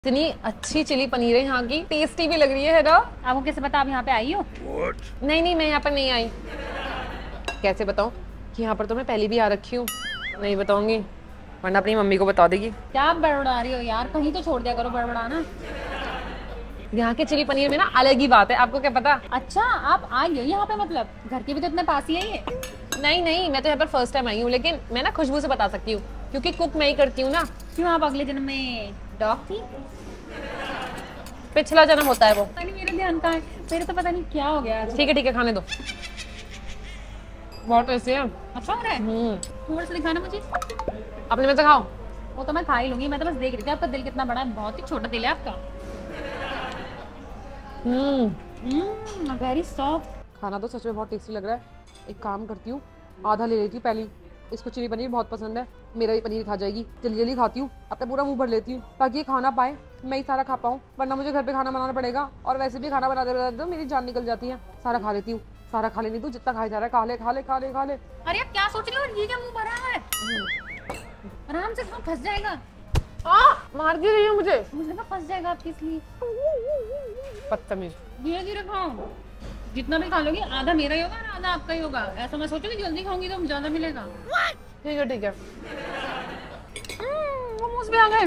इतनी अच्छी चिली पनीर है यहाँ की, टेस्टी भी लग रही है ना। आपको कैसे पता आप यहाँ पे आई हो? नहीं मैं यहाँ पर नहीं आई। कैसे बताऊँ कि यहाँ पर तो मैं पहले भी आ रखी हूँ। नहीं बताऊंगी वरना अपनी मम्मी को बता देगी। क्या आप बड़बड़ा रही हो यार, कहीं तो छोड़ दिया करो बड़बड़ाना। यहाँ के चिली पनीर में ना अलग ही बात है, आपको क्या पता। अच्छा आप आई हो यहाँ पे, मतलब घर के भी तो इतने पास ही है ये। नहीं मैं तो यहाँ पर फर्स्ट टाइम आई हूँ, लेकिन मैं ना खुशबू से बता सकती हूँ क्योंकि कुक मैं ही करती हूँ ना। क्यों, आप अगले जन्म में डॉग थी? पिछला जन्म होता है वो। पता नहीं मेरा ध्यान कहाँ है, मेरे तो पता नहीं क्या हो गया। ठीक है खाने दो, बहुत टेस्टी है। अच्छा हो रहा है, थोड़ा सा दिखाना मुझे। अपने में से खाओ। वो तो मैं खा ही लूंगी, मैं तो बस देख रही थी आपका दिल कितना बड़ा है, बहुत ही छोटा दिल है आपका। Very soft. खाना तो सच में बहुत टेस्टी लग रहा है। एक काम करती हूँ, आधा ले लेती हूँ पहले। इसको चिली पनीर बहुत पसंद है, मेरा भी पनीर खा जाएगी। जल्दी खाती हूँ, अपना पूरा मुंह भर लेती हूँ ताकि ये खाना पाए, मैं ही सारा खा पाऊँ, वरना मुझे घर पे खाना बनाना पड़ेगा। और वैसे भी खाना बनाते तो मेरी जान निकल जाती है। सारा खा लेती हूँ, सारा खा लेनी तू, जितना खाया जा रहा है खा ले खा ले खा ले खा ले। अरे आप क्या सोच रहे हो, ये क्या मुंह भरा है? आराम से खाओ, फंस जाएगा। मार क्यों रही हो मुझे? मुझे ना फंस जाएगा आपके, इसलिए बदतमीज। धीरे धीरे खाओ, जितना भी खा लोगी आधा मेरा ही होगा और आधा आपका ही होगा। ऐसा मैं सोचूंगी जल्दी खाऊंगी तो ज्यादा मिलेगा। ठीक है। मोमोज भी आ गए।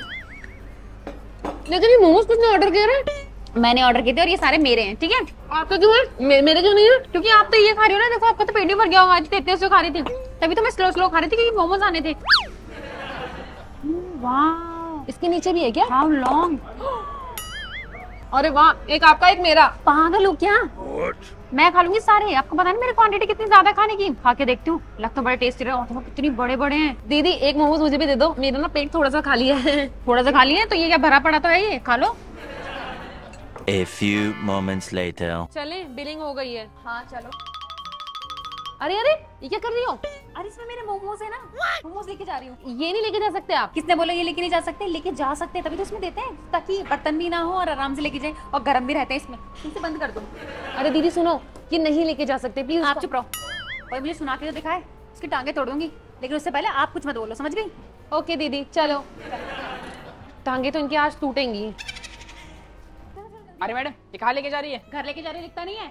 लेकिन ये मोमोज किसने ऑर्डर किया है? मैंने ऑर्डर किए थे और ये सारे मेरे हैं, ठीक है? आपका क्यों है, मेरे क्यों नहीं है? क्योंकि आप तो ये खा रही हो ना, देखो आपका तो पेट भी भर गया होगा। आज इतने से खा रही थी, तभी तो मैं स्लो खा रही थी क्योंकि मोमोज आने थे। वाह, इसके नीचे भी है क्या? How long. अरे वाह, एक आपका एक मेरा। पागल हो क्या? मैं खा लूंगी सारे, आपको पता नहीं मेरी क्वांटिटी कितनी ज्यादा खाने की। खा के देखती हूँ, लगता तो बड़े टेस्टी रहे, और कितनी बड़े बड़े हैं। दीदी एक मोमोज मुझे भी दे दो, मेरा ना पेट थोड़ा सा खाली है। थोड़ा सा खाली है तो ये क्या भरा पड़ा तो है, ये खा लो। A few moments later. चले, बिलिंग हो गई है। हाँ चलो। अरे ये क्या कर रही हो? अरे इसमें मेरे मोमोज है ना, मोमोज लेके जा रही हूँ। ये नहीं लेके जा सकते आप? किसने बोला ये लेके नहीं जा सकते? लेके जा सकते हैं, तभी तो इसमें देते हैं ताकि बर्तन भी ना हो और आराम से लेके जाए, और गर्म भी रहते हैं इसमें। इसे बंद कर दो। अरे दीदी सुनो, ये नहीं लेके जा सकते प्लीज। आप चुप रहो, और मुझे सुना के तो दिखाए, उसकी टांगे तोड़ दूंगी, लेकिन उससे पहले आप कुछ मत बोलो, समझ गई? ओके दीदी चलो। टांगे तो इनकी आज टूटेंगी। अरे मैडम ये कहाँ लेके जा रही है? घर लेके जा रही, दिखता नहीं है?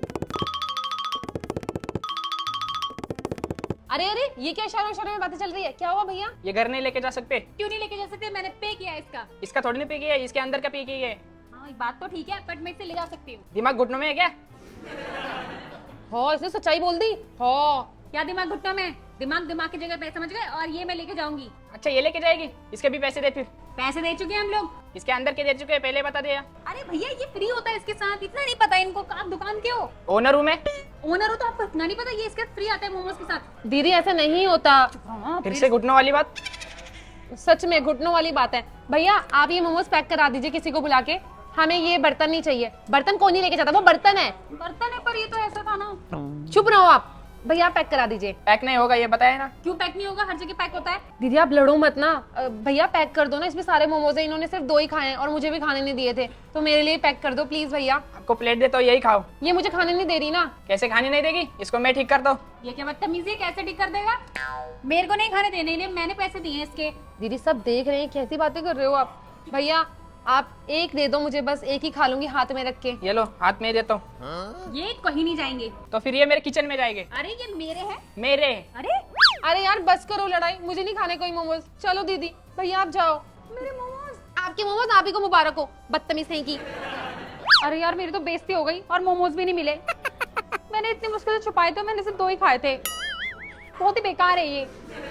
अरे ये क्या इशारों में बातें चल रही है? क्या हुआ भैया? ये घर नहीं लेके जा सकते। क्यों नहीं लेके जा सकते? मैंने पे किया है इसका। इसका थोड़ी ना पे किया है, इसके अंदर का पे किया है। हाँ बात तो ठीक है, बट मैं इसे ले जा सकती हूँ। दिमाग घुटनों में है क्या? हाँ इसने सच्चाई बोल दी। हाँ क्या दिमाग घुटनों में? दिमाग की जगह पे, समझ गए? और ये मैं लेके जाऊंगी। अच्छा ये लेके जाएगी, इसके भी पैसे दे फिर। पैसे दे चुके हैं हम लोग, इसके अंदर के दे चुके हैं, पहले बता दिया। अरे भैया ये फ्री होता है इसके साथ, इतना नहीं पता इनको? आप दुकान के हो? ओनर हूँ मैं। ओनर हो तो आपको इतना नहीं पता, ये इसके फ्री आता है मोमोज के साथ। दीदी ऐसा नहीं होता। हाँ, फिर से घुटनों वाली बात। सच में घुटनों वाली बात है। भैया आप ये मोमोज पैक करा दीजिए किसी को बुला के, हमें ये बर्तन नहीं चाहिए। बर्तन कौन नहीं लेके जाता, वो बर्तन है। बर्तन है पर ये तो ऐसा था ना। चुप रहो आप, भैया पैक करा दीजिए। पैक नहीं होगा ये बताया ना। क्यों पैक नहीं होगा? हर जगह पैक होता है। दीदी आप लड़ो मत ना, भैया पैक कर दो ना, इसमें सारे मोमोज हैं, इन्होंने सिर्फ 2 ही खाए हैं और मुझे भी खाने नहीं दिए थे, तो मेरे लिए पैक कर दो प्लीज भैया। आपको प्लेट दे तो यही खाओ। ये मुझे खाने नहीं दे रही ना। कैसे खाने नहीं देगी? इसको मैं ठीक कर दो। ये क्या बदतमीजी है, कैसे ठीक कर देगा? मेरे को नहीं खाने देने, लिए मैंने पैसे दिए हैं इसके। दीदी सब देख रहे हैं, कैसी बातें कर रहे हो आप। भैया आप एक दे दो मुझे, बस एक ही खा लूंगी हाथ में रख के। ये लो हाथ में देता हूँ। ये कहीं नहीं जाएंगे। तो फिर ये मेरे किचन में जाएंगे। अरे ये मेरे हैं। मेरे? अरे यार बस करो लड़ाई, मुझे नहीं खाने कोई मोमोज। चलो दीदी, भैया आप जाओ। मेरे मोमोज। आपके मोमोज आप ही को मुबारक हो, बदतमीज नहीं की। अरे यार मेरी तो बेइज्जती हो गई और मोमोज भी नहीं मिले। मैंने इतनी मुश्किल से छुपाए थे, मैंने सिर्फ 2 ही खाए थे। बहुत ही बेकार है ये।